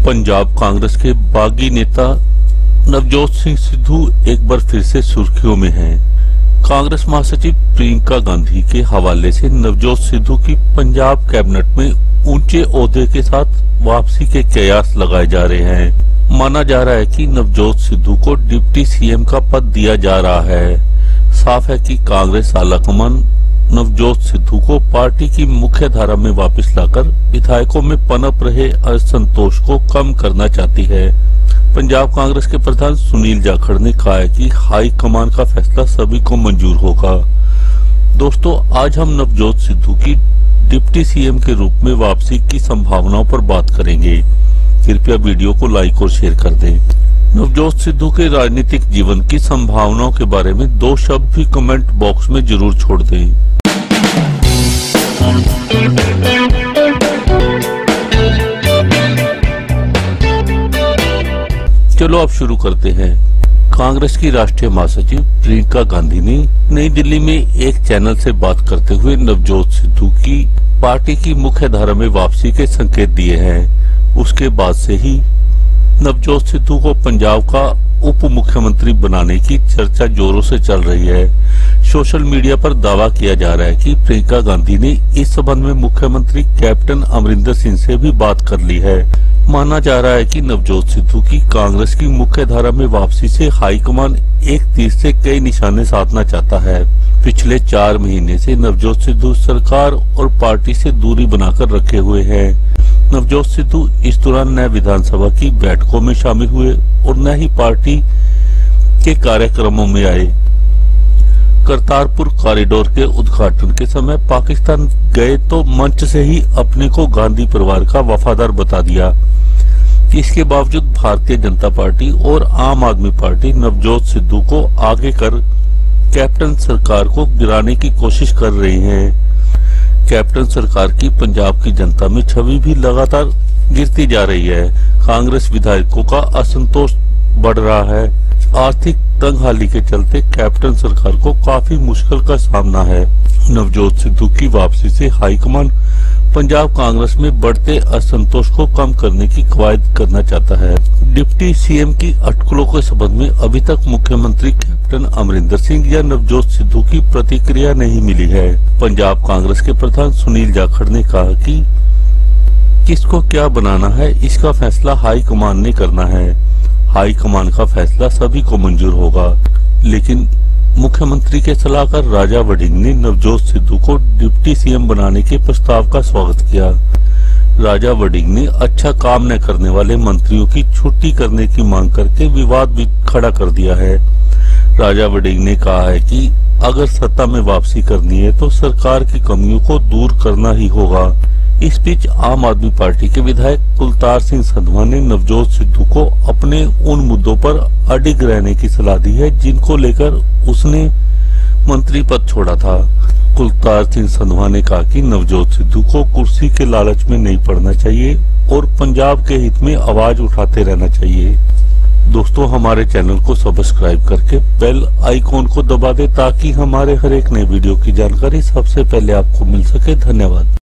पंजाब कांग्रेस के बागी नेता नवजोत सिंह सिद्धू एक बार फिर से सुर्खियों में हैं। कांग्रेस महासचिव प्रियंका गांधी के हवाले से नवजोत सिद्धू की पंजाब कैबिनेट में ऊंचे ओहदे के साथ वापसी के कयास लगाए जा रहे हैं। माना जा रहा है कि नवजोत सिद्धू को डिप्टी सीएम का पद दिया जा रहा है। साफ है कि कांग्रेस आलाकमान नवजोत सिद्धू को पार्टी की मुख्य धारा में वापस लाकर विधायकों में पनप रहे असंतोष को कम करना चाहती है। पंजाब कांग्रेस के प्रधान सुनील जाखड़ ने कहा है कि हाई कमान का फैसला सभी को मंजूर होगा। दोस्तों, आज हम नवजोत सिद्धू की डिप्टी सीएम के रूप में वापसी की संभावनाओं पर बात करेंगे। कृपया वीडियो को लाइक और शेयर कर दें। नवजोत सिद्धू के राजनीतिक जीवन की संभावनाओं के बारे में 2 शब्द भी कमेंट बॉक्स में जरूर छोड़ दें। चलो अब शुरू करते हैं। कांग्रेस की राष्ट्रीय महासचिव प्रियंका गांधी ने नई दिल्ली में एक चैनल से बात करते हुए नवजोत सिद्धू की पार्टी की मुख्य धारा में वापसी के संकेत दिए हैं। उसके बाद से ही नवजोत सिद्धू को पंजाब का उप मुख्यमंत्री बनाने की चर्चा जोरों से चल रही है। सोशल मीडिया पर दावा किया जा रहा है कि प्रियंका गांधी ने इस संबंध में मुख्यमंत्री कैप्टन अमरिंदर सिंह से भी बात कर ली है। माना जा रहा है कि नवजोत सिद्धू की कांग्रेस की मुख्य धारा में वापसी से हाईकमान एक तीर से कई निशाने साधना चाहता है। पिछले 4 महीने से नवजोत सिद्धू सरकार और पार्टी से दूरी बनाकर रखे हुए हैं। नवजोत सिद्धू इस दौरान न विधानसभा की बैठकों में शामिल हुए और न ही पार्टी के कार्यक्रमों में आए। करतारपुर कॉरिडोर के उद्घाटन के समय पाकिस्तान गए तो मंच से ही अपने को गांधी परिवार का वफादार बता दिया। इसके बावजूद भारतीय जनता पार्टी और आम आदमी पार्टी नवजोत सिद्धू को आगे कर कैप्टन सरकार को गिराने की कोशिश कर रही है। कैप्टन सरकार की पंजाब की जनता में छवि भी लगातार गिरती जा रही है। कांग्रेस विधायकों का असंतोष बढ़ रहा है। आर्थिक तंगहाली के चलते कैप्टन सरकार को काफी मुश्किल का सामना है। नवजोत सिद्धू की वापसी से हाईकमान पंजाब कांग्रेस में बढ़ते असंतोष को कम करने की कवायद करना चाहता है। डिप्टी सीएम की अटकलों के संबंध में अभी तक मुख्यमंत्री कैप्टन अमरिंदर सिंह या नवजोत सिद्धू की प्रतिक्रिया नहीं मिली है। पंजाब कांग्रेस के प्रधान सुनील जाखड़ ने कहा कि किसको क्या बनाना है इसका फैसला हाईकमान ने करना है। हाईकमान का फैसला सभी को मंजूर होगा, लेकिन मुख्यमंत्री के सलाहकार राजा वड़िंग ने नवजोत सिद्धू को डिप्टी सीएम बनाने के प्रस्ताव का स्वागत किया। राजा वड़िंग ने अच्छा काम न करने वाले मंत्रियों की छुट्टी करने की मांग करके विवाद भी खड़ा कर दिया है। राजा वड़िंग ने कहा है कि अगर सत्ता में वापसी करनी है तो सरकार की कमियों को दूर करना ही होगा। इस बीच आम आदमी पार्टी के विधायक कुलतार सिंह संधवान ने नवजोत सिद्धू को अपने उन मुद्दों पर अडिग रहने की सलाह दी है जिनको लेकर उसने मंत्री पद छोड़ा था। कुलतार सिंह संधवान ने कहा कि नवजोत सिद्धू को कुर्सी के लालच में नहीं पड़ना चाहिए और पंजाब के हित में आवाज उठाते रहना चाहिए। दोस्तों, हमारे चैनल को सब्सक्राइब करके बेल आइकॉन को दबा दे ताकि हमारे हर एक नए वीडियो की जानकारी सबसे पहले आपको मिल सके। धन्यवाद।